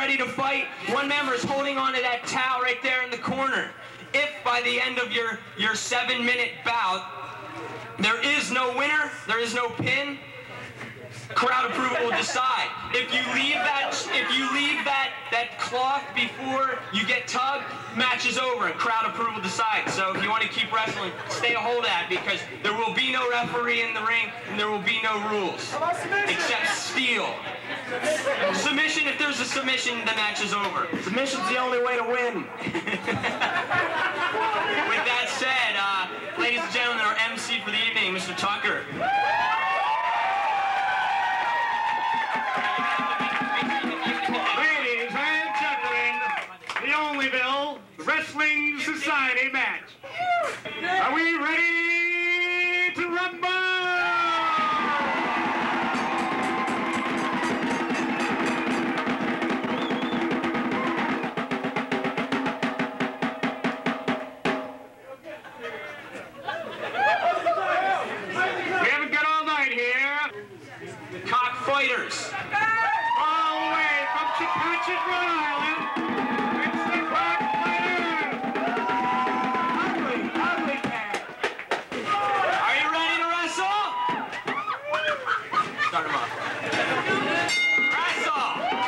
ready to fight. One member is holding onto that towel right there in the corner. If by the end of your 7-minute bout, there is no winner, there is no pin, crowd approval will decide. If you leave that cloth before you get tugged, match is over and crowd approval decides. So if you want to keep wrestling, stay a hold of that, because there will be no referee in the ring and there will be no rules except steel. Submission, if there's a submission, the match is over. Submission's the only way to win. With that said, ladies and gentlemen, our MC for the evening, Mr. Tucker. Ladies and gentlemen, the Onlyville Wrestling Society match. Are we ready to rumble? We haven't got all night here. Cockfighters. All the way from Chepachet, Rhode Island, it's the Cockfighters! Ugly cat! Are you ready to wrestle? Start them off. Wrestle!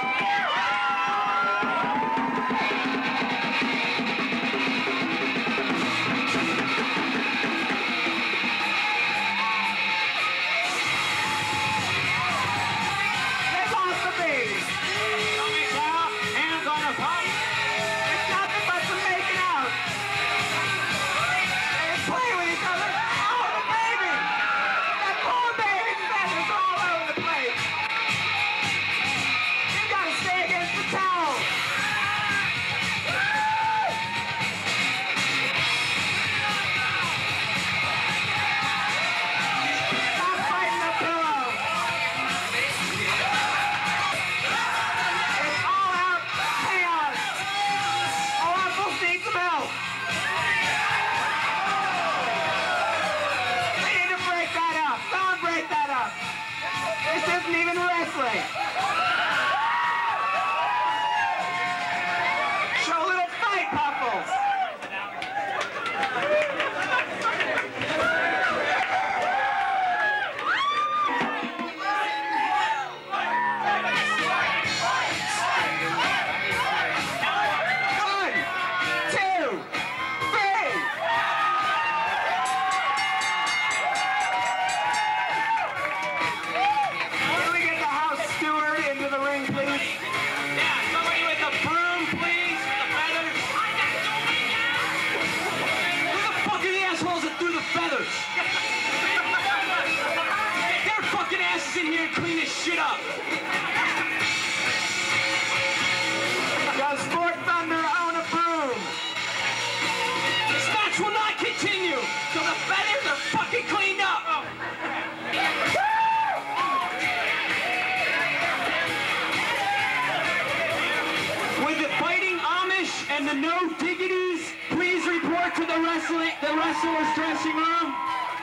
Shit up! Does Sport Thunder own a broom? This match will not continue till the feathers are fucking cleaned up! With the Fighting Amish and the No Diggities, please report to the wrestlers' dressing room.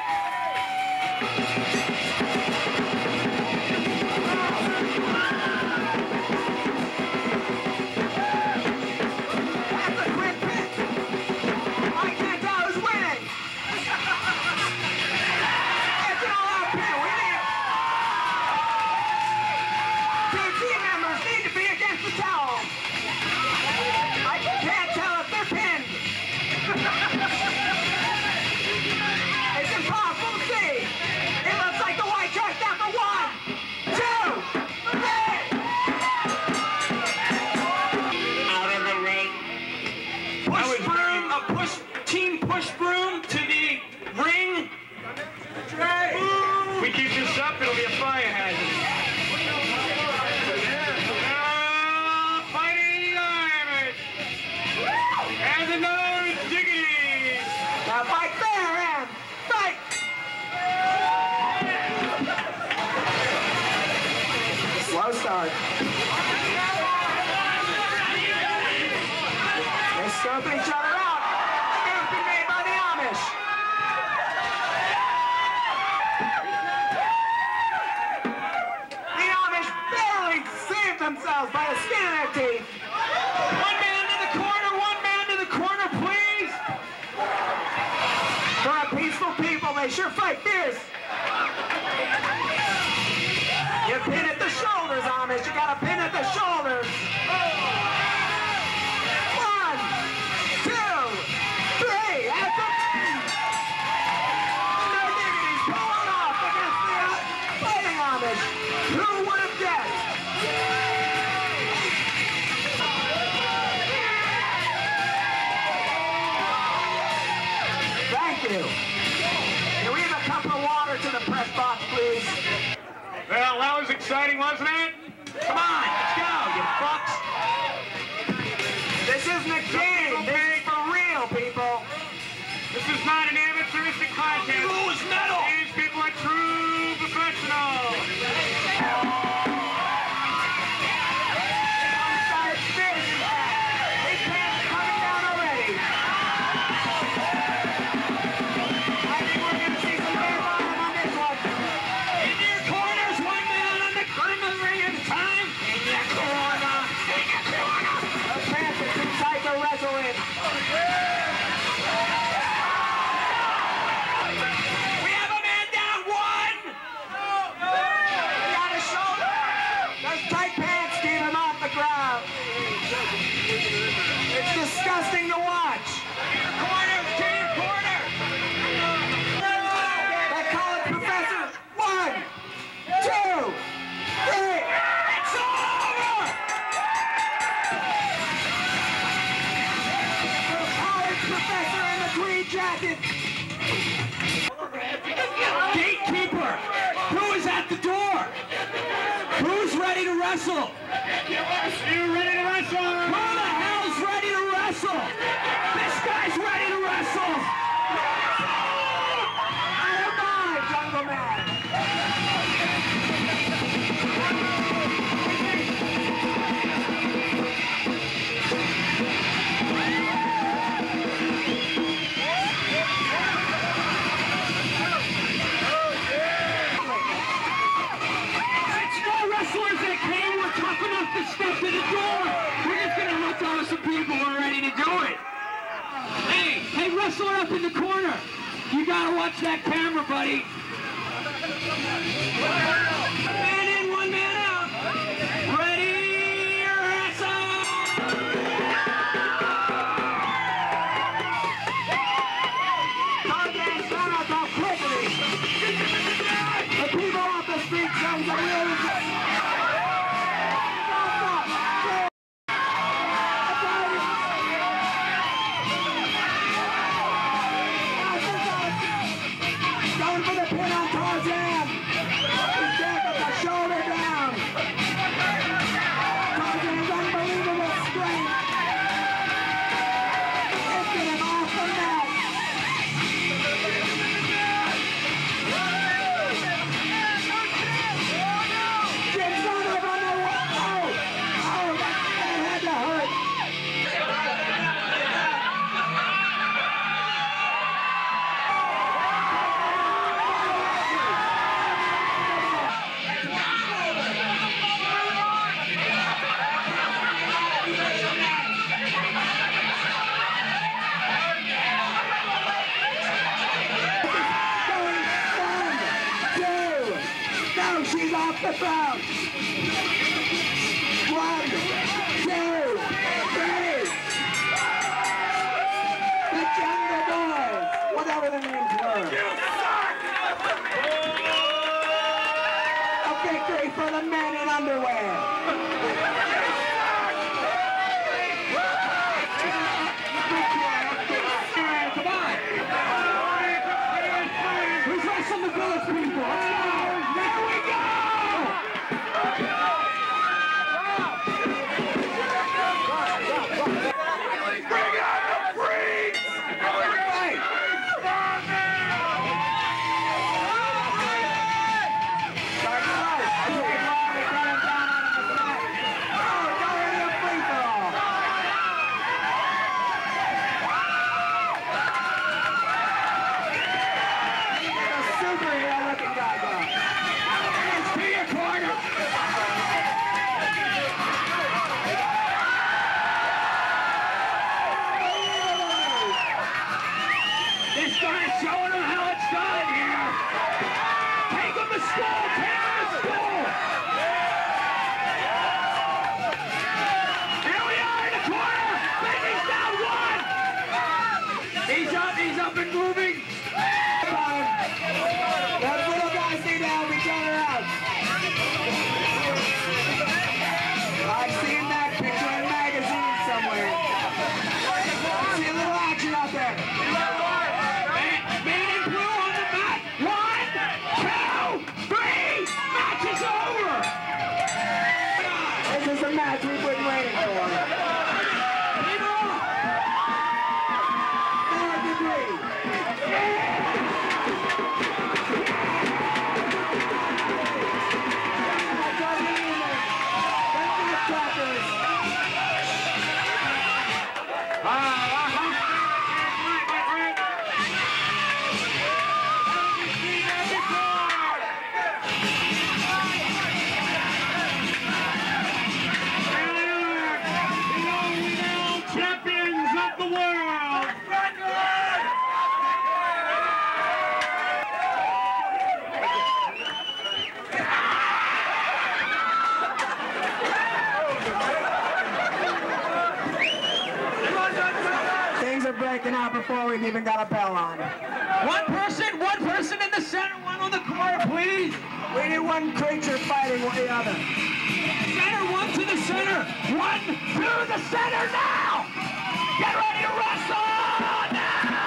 Push broom to the ring. We keep this up, it'll be a fire hazard. Fighting Irish! And the No Diggities! Now fight fair, Em! Fight! Slow start. They're scoping each other out. Themselves. themselves by the skin of their teeth. One man to the corner, please. For a peaceful people, they sure fight fierce. You pin at the shoulders, Amish. You got a pin at the shoulders. 1, 2, 3. At the no diggities, pulling off against the fighting Amish. Who would have guessed? Thank you. Can we have a cup of water to the press box, please? Well, that was exciting, wasn't it? Come on, let's go, you fucks. This isn't a game. This is for real, people. This is not an amateuristic contest. Who is metal? These people are true professionals. These pants are coming down already. I think we're going to see some bare bottom on this one. In your corners, one man on the ring at a time. In your corner. Those pants are too tight to wrestle in. We have a man down, one. He got his shoulder. Those tight pants keep him off the ground. It's disgusting to watch. Corner, to your corner. They call it Professor. 1, 2, 3. It's over. The college professor in the tweed jacket. Gatekeeper, who is at the door? Who's ready to wrestle? You ready to wrestle? Who the hell's ready to wrestle? This guy's ready to wrestle. I don't mind, Jungle Man. It's no wrestlers that came. We're tough enough to step to the door. We're just gonna hook on some people who are ready to do it. Hey, wrestler up in the corner. You gotta watch that camera, buddy. One man in, one man out. Ready, wrestle! Tarzan found out how quickly the people off the street shows a real going for the pin on Tarzan. He's there with the shoulder down. Tarzan's unbelievable strength. Lifting him off the mat. Jim's on over on the wall. Oh, that had to hurt. No, she's off the ground. 1, 2, 3. The Jungle Boys, whatever the names were. A victory for the men in underwear. Come on! Who's wrestling the village people? Let's go! There we go! Bring out the freaks! Start right. help each other out. I've seen that picture in magazines somewhere. See a little action out there. Man in blue on the mat. 1, 2, 3. Match is over. This is the match we've been waiting for. Breaking out before we've even got a bell on. One person in the center, one on the corner, please. We need one creature fighting the other. Center, one to the center. One to the center now. Get ready to wrestle now.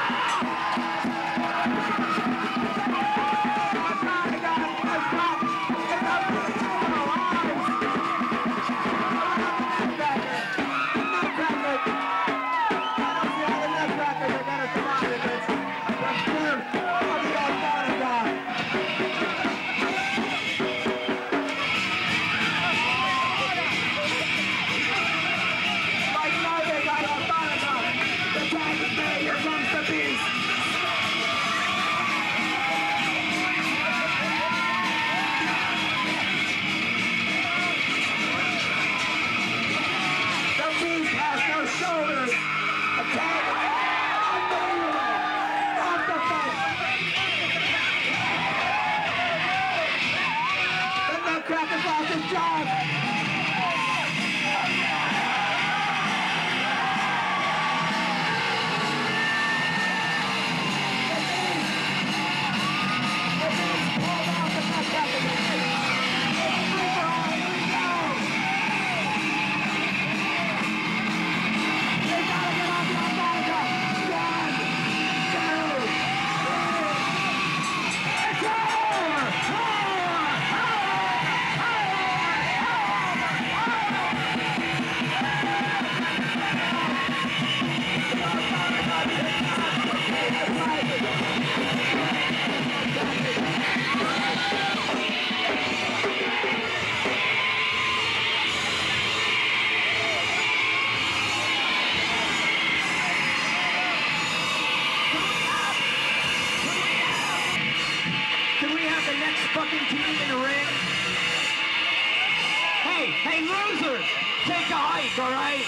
Hey, losers, take a hike, all right?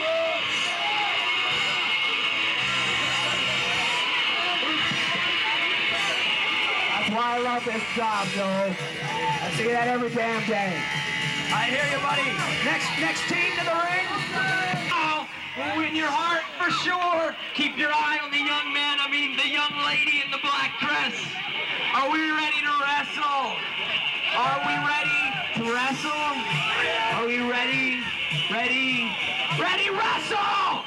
That's why I love this job, Joe. I see that every damn day. I hear you, buddy. Next team to the ring. Oh, win your heart for sure. Keep your eye on the young man, the young lady in the black dress. Are we ready to wrestle? Are we ready to wrestle? Are we ready? Ready, wrestle!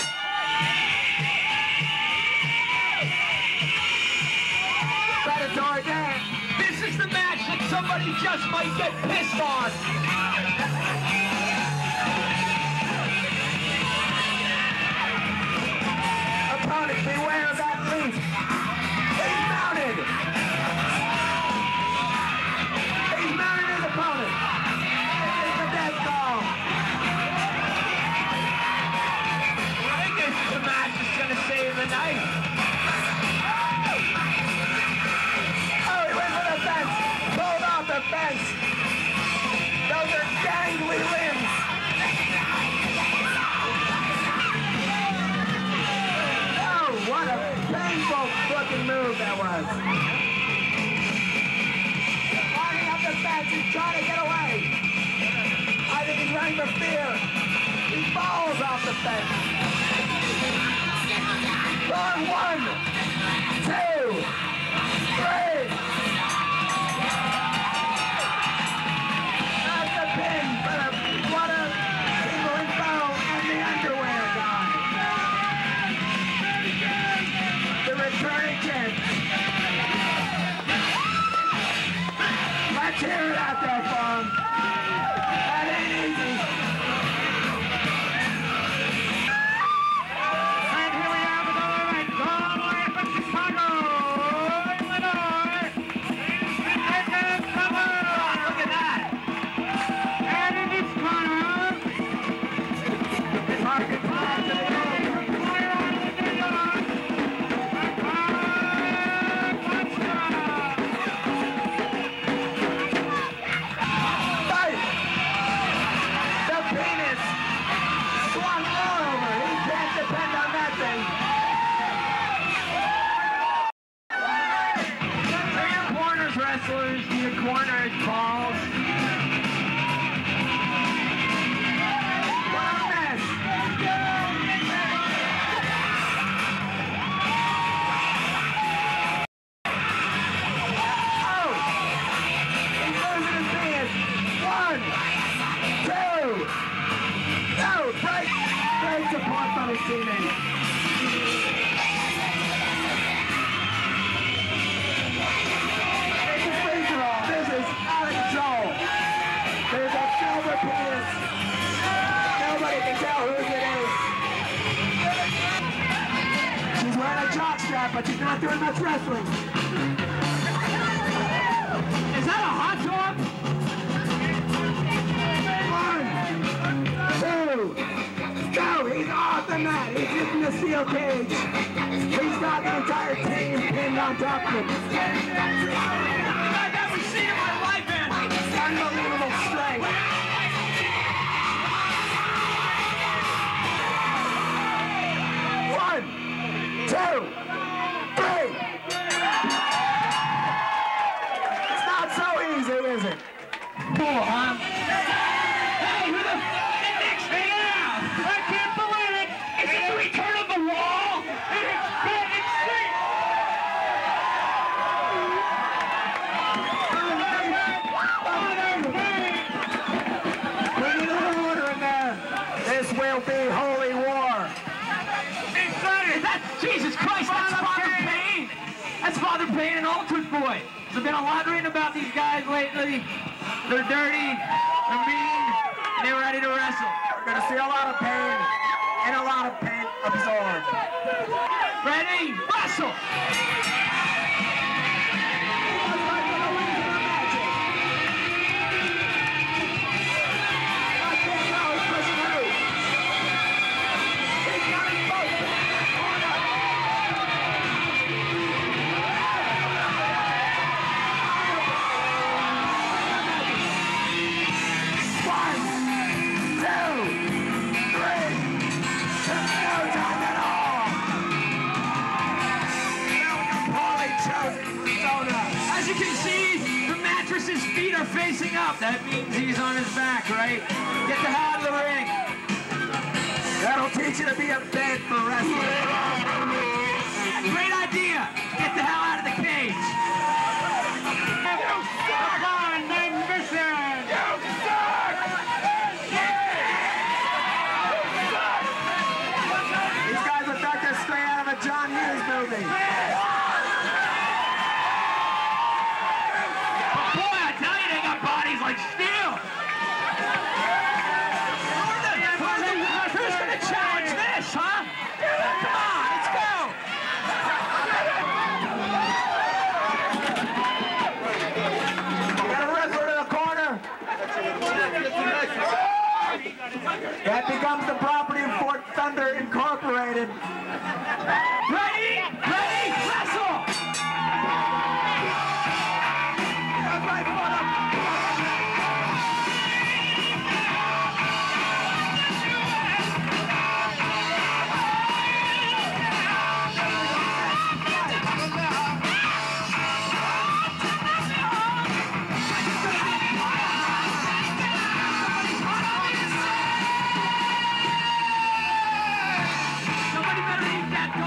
Predatory dance. This is the match that somebody just might get pissed on. Opponent, beware of that leap. He's mounted. He's mounted his opponent. This is the death call. I guess the match is going to save the night. Oh, he went for the fence. Pulled off the fence. Those are gangly limbs. Oh, what a painful fucking move that was. Climbing up the fence, he's trying to get away. I think he's running for fear. He falls off the fence. On 1, 2, 3. Cheer it out there for him. That ain't easy. And here we have another match all the way from Chicago, Illinois. And cover. Look at that. And in this corner, It's hard to find to the goal. Fight! The penis swung all over. He can't depend on that thing. For your corners wrestlers, your corners balls. What a mess. Oh! He's losing his penis. 1, 2. No! Great support from his teammates. It's a free-for-all. This is out of control. There's a silver penis. Nobody can tell whose it is. She's wearing a jock strap, but she's not doing much wrestling. Is that a hot dog? 1, 2. No, he's off the mat. He's hitting the steel cage. He's got the entire team pinned on top of him. I've never seen in my life, man. Unbelievable strength. One, 2, 3. It's not so easy, is it? Cool, huh? Hey, who the next thing out? I can't believe it. Is it the return of the wall? It's been extinct. We need a little order in there. This will be holy war. Is that Jesus Christ? That's Father Payne. That's Father Payne and Altered Boy. There's been a lot written about these guys lately. They're dirty, they're mean, and they're ready to wrestle. We're going to see a lot of pain and a lot of pain absorbed. Ready? Wrestle! As you can see, the mattress's feet are facing up. That means he's on his back, right? Get the hell out of the ring. That'll teach you to be a bed for wrestling. Great idea. Get the hell out of the cage. Come on, magnificent. These guys look like they're straight out of a John Hughes movie. Boy, I tell you, they got bodies like steel. Who's going to challenge this, huh? Come on, let's go. You got a wrestler in the corner. That becomes the property of Fort Thunder Incorporated. Ready? Ready? Wrestle! Somebody better eat that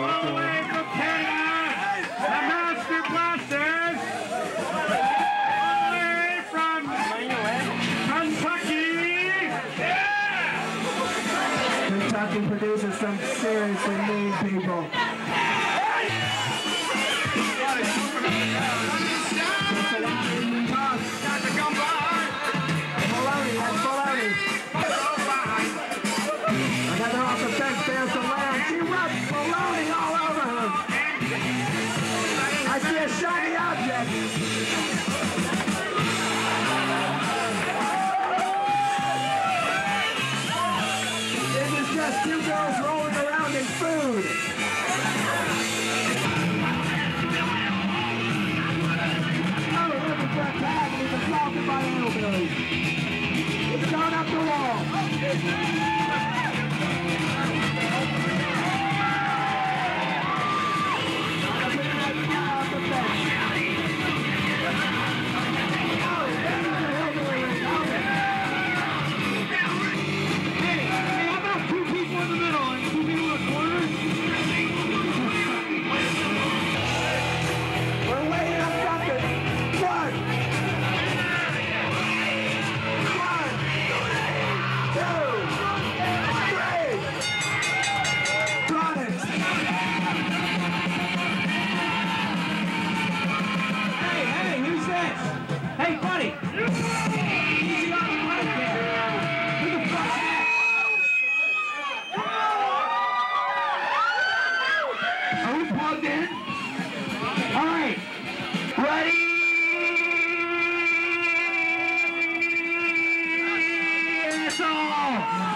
All the way from Canada, the Master Blasters. All the way from Kentucky. Kentucky produces some seriously mean people. Another off the fence, there's the land. She rubs baloney all over her. I see a shiny object. This is just two girls rolling around in food. Oh, looking for a tag and he's assaulted by the hillbillies. It's gone up the wall. Hey, buddy! Easy on the mic there. Who the fuck's that? Are we plugged in? All right. Ready? It's all!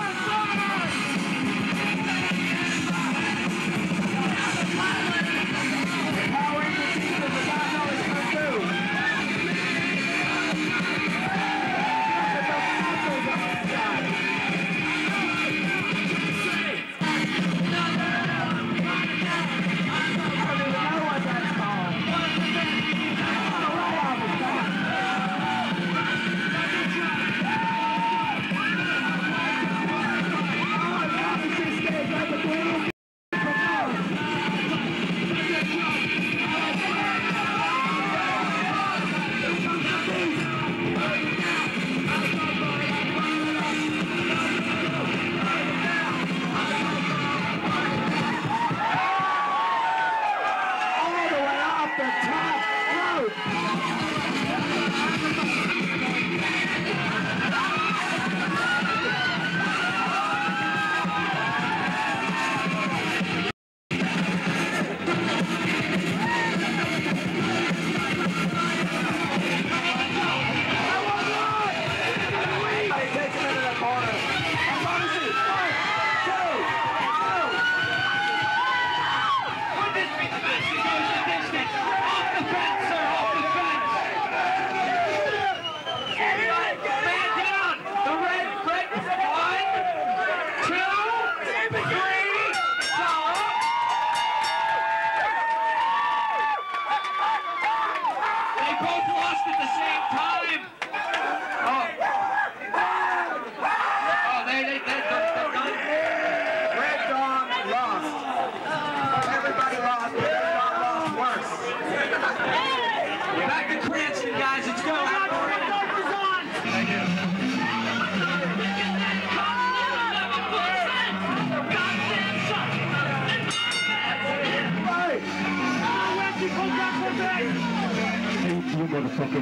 Motherfucker.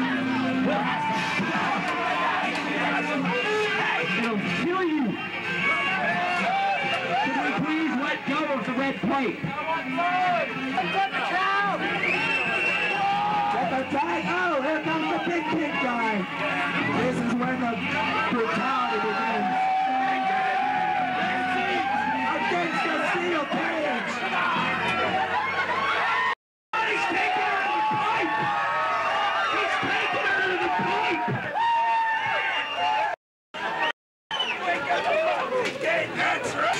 It'll kill you. Can we please let go of the red plate? Get the tag. Oh, here comes the big pig guy. This is when the brutality begins. Against the steel cage. He's taking her out of the pipe. He's taking her out of the pipe. That's right.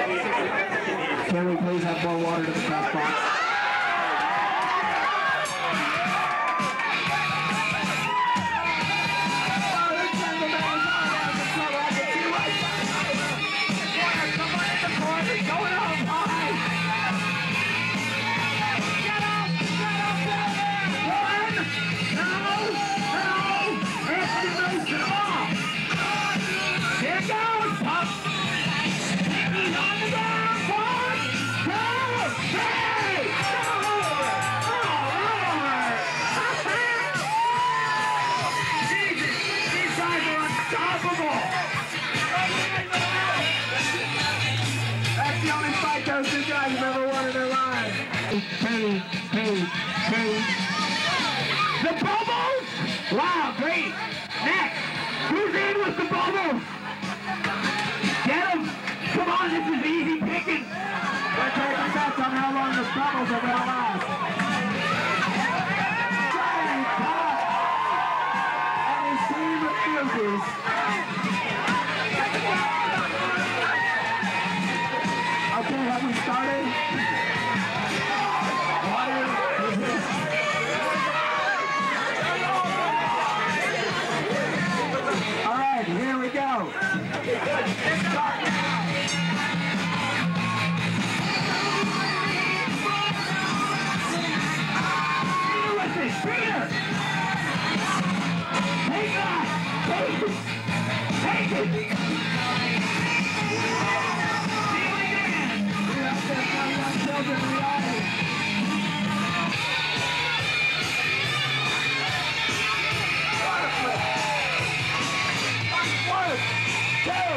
Can we please have more water to the press box? The bubbles! Wow, great. Next, who's in with the bubbles? Get them! Come on, this is easy picking. We're taking bets on how long the bubbles are going to last. And his team refuses. Okay, have we started? All right, here we go. Start now. Peter! Take that! Take it! Take it! See you again! We're out there for young children in the audience. One, two,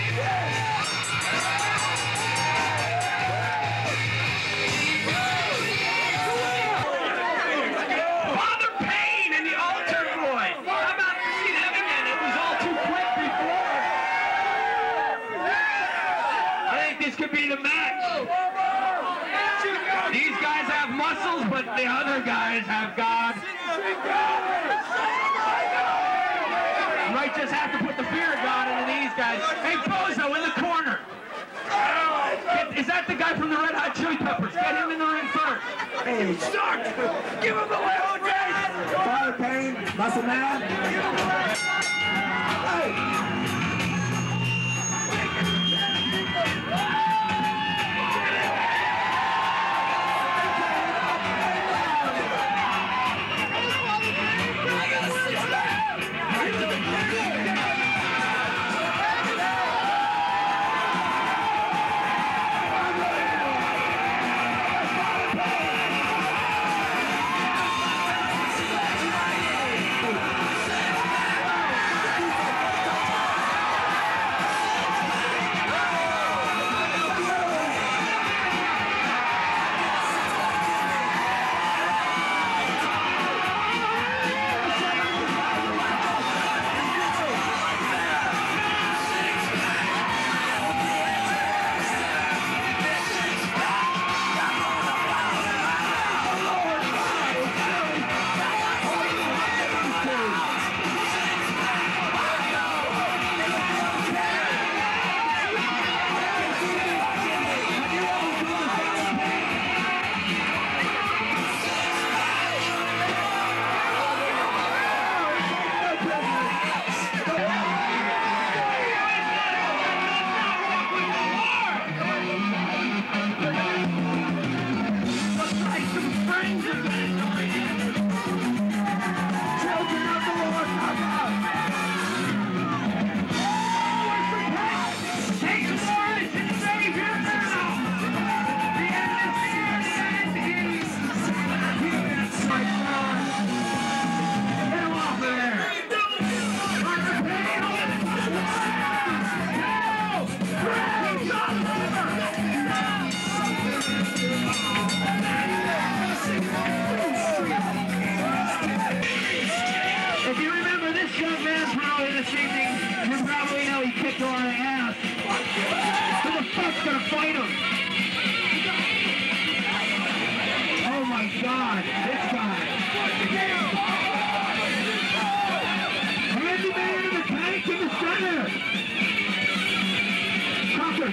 but the other guys have God. You might just have to put the fear of God into these guys. Hey, Bozo in the corner. Is that the guy from the Red Hot Chili Peppers? Get him in the ring first. Hey, Start! Give him the little Jace! Father Payne, Muscle Man. Hey!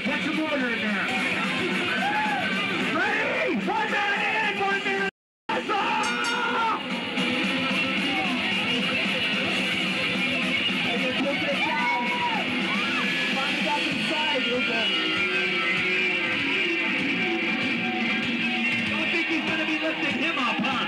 Get some order in there. Ready? 1 man in, 1 man out. Don't think he's going to be lifting him up, huh?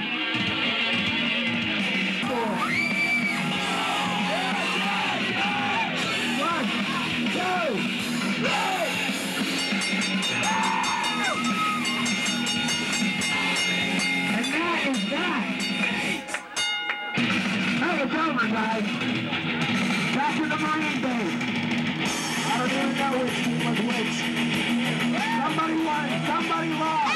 And that is that. That was over, guys. Back to the Marine base. I don't even know which team was which. Somebody won, somebody lost.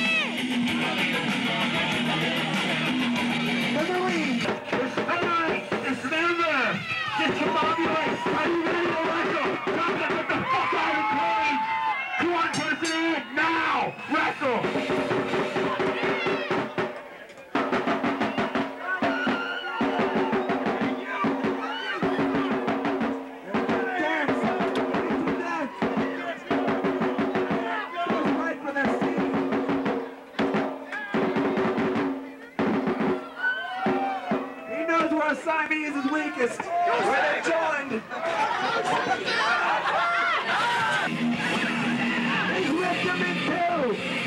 The Marines. Dismember. Discombobulate. Are you ready to wrestle? Drop it, get the fuck out of the cage. 1 person in, now. Wrestle. Siamese is weakest. Where they joined. They ripped him in two.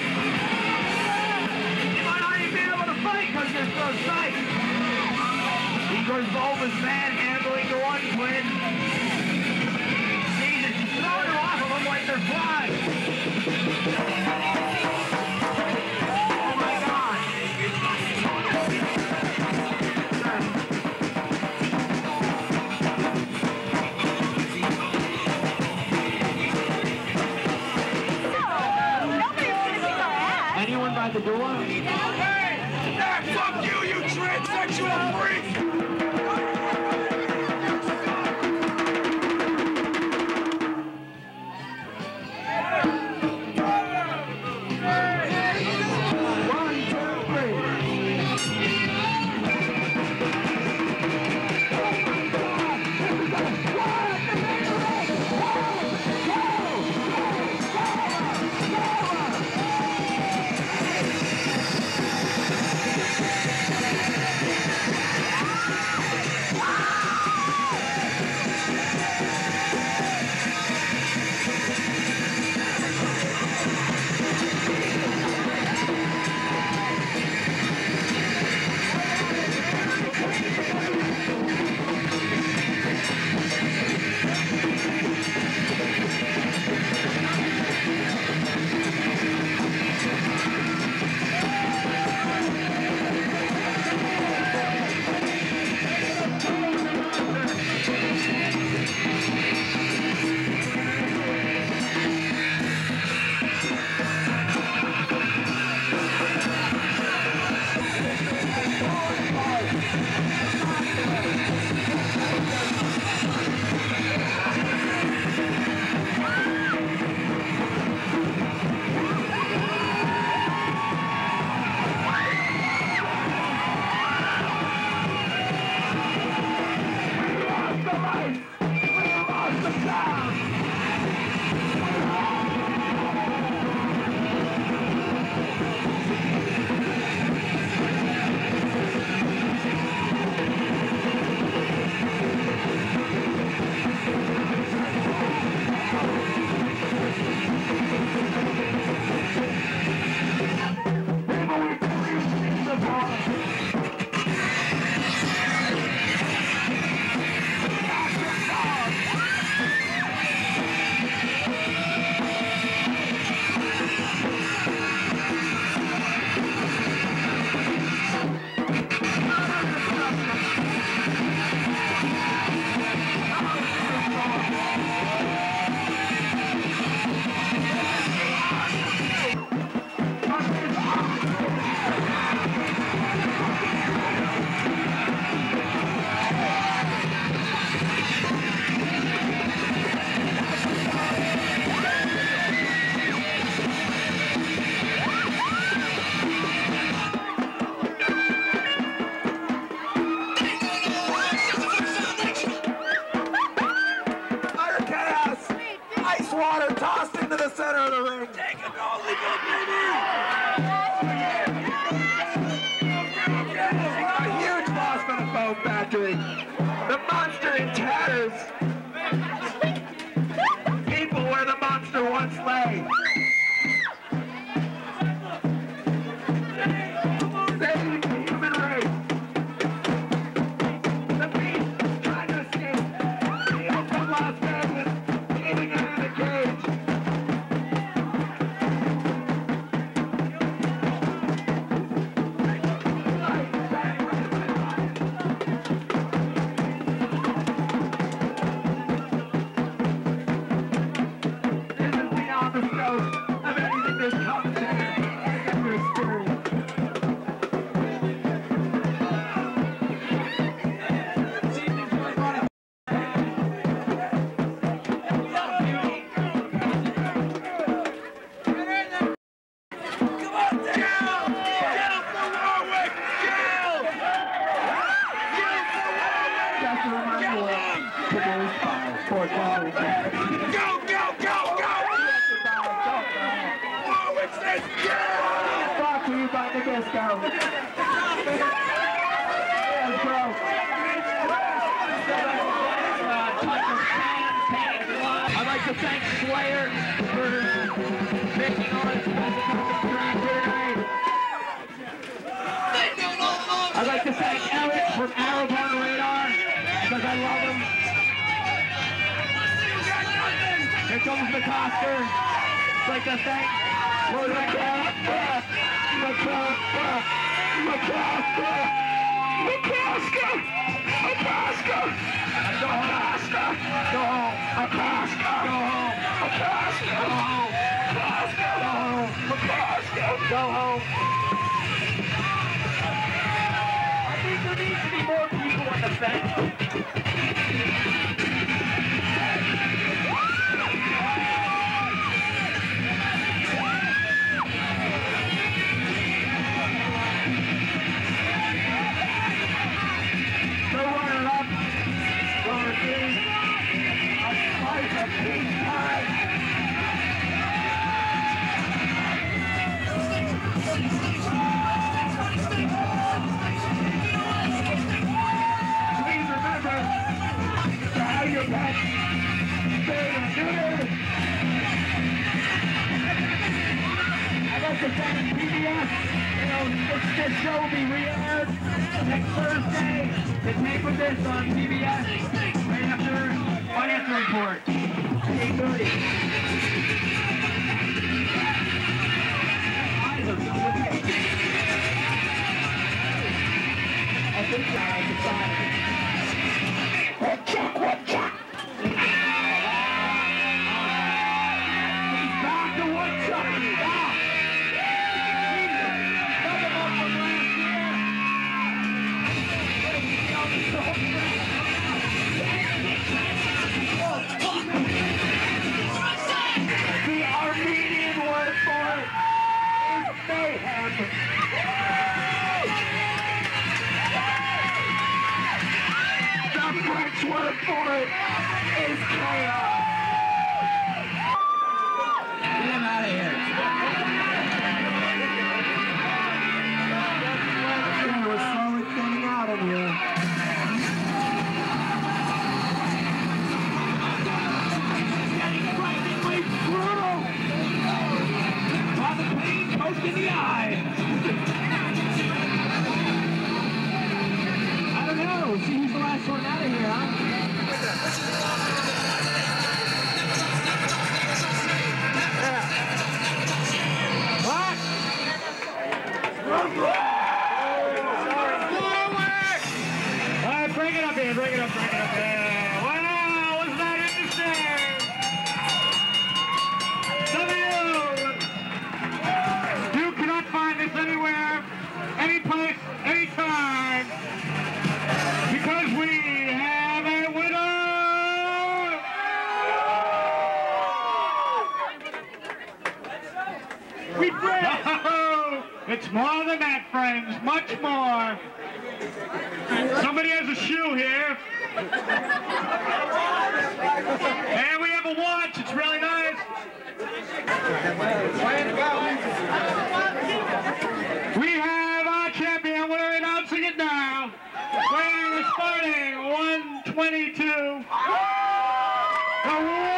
He might not even be able to fight because they're so tight. Igor's bulbous manhandling the one twin. Jesus, he's throwing her off of them like they're flies. Oh my God. Anyone by the door? Hey! Fuck you, you transsexual freak! water tossed into the center of the ring. Take it, only go, baby! A huge loss for the foam factory. The monster in tatters. People where the monster once lay. Saving the human race. The beast trying to escape. The open Las Vegas, leaving him in the cage. This is beyond the scope of anything this commentator has ever experienced. Just a reminder, produced by Sports Providence. Brought to you by Nabisco. Yes, bro. I'd like to thank Slayer for making all his presence on the track here tonight. I'd like to thank Eric from Arrowborn Radar because I love him. Here comes the Coster. I'd like to thank Go home. I think there needs to be more people on the fence. The runner-up will receive a slice of peach pie. Please remember to have your pets spayed and neutered. I'd like to thank PBS. This show will be re-aired next Thursday. The tape of this on PBS right after Financial Report, 8:30. I think I decided. What check? He's back to Woodchuck. Stop. The Armenian word for it is mayhem. The French word for it is chaos. Get him out of here. We're slowly thinning out in here. Brutal! While the pain poked in the eye. I don't know. See who's the last one out of here, huh? Yeah. What? Forward! All right, bring it up here. Bring it up. Wow, wasn't that interesting? You cannot find this anywhere, any place, anytime, because we have a winner! We did! Oh, it's more than that, friends, much more. Somebody has a shoe here. And we have a watch, it's really nice. We have our champion. We're announcing it now. Weighing the starting 122. The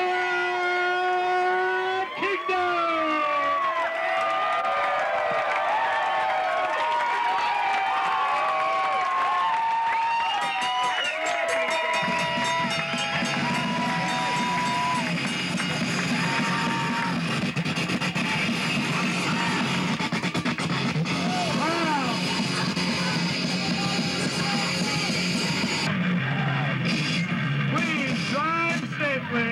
World Kingdom. Please drive safely.